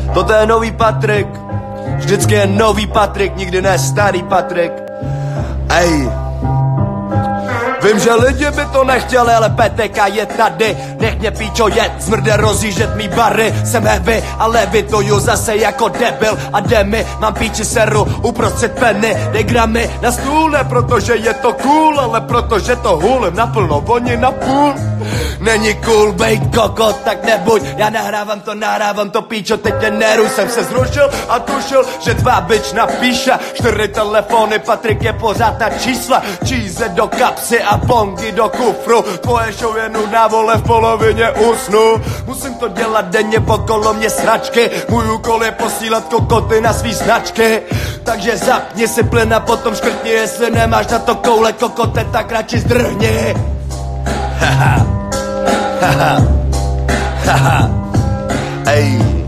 Toto je nový Patrik. Vždycky je nový Patrik, nikdy ne starý Patrik. Ej. Vím, že lidi by to nechtěli, ale PTK je tady. Nech mě píčo jet, zmrde rozjíždět mý bary. Jsem heavy a levituju zase jako debil a demi. Mám píči seru uprostřed peny. Dej gramy na stůl, ne protože je to cool, ale protože to hulím naplno, oni na půl. Není cool bejt kokot, tak nebuď. Já nahrávám to píčo, teď mě neruj. Jsem se zrušil a tušil, že tvá bitch napíše 4 telefony, Patrik je pořád na čísla. Číze do kapsy a bongy do kufru. Tvoje show je nudná, vole, v polovině usnu. Musím to dělat denně, okolo mě sračky. Můj úkol je posílat kokoty na svý značky. Takže zapni si plyn a potom škrtni. Jestli nemáš na to koule kokote, tak radši zdrhni. Haha. Haha. Haha. Ej.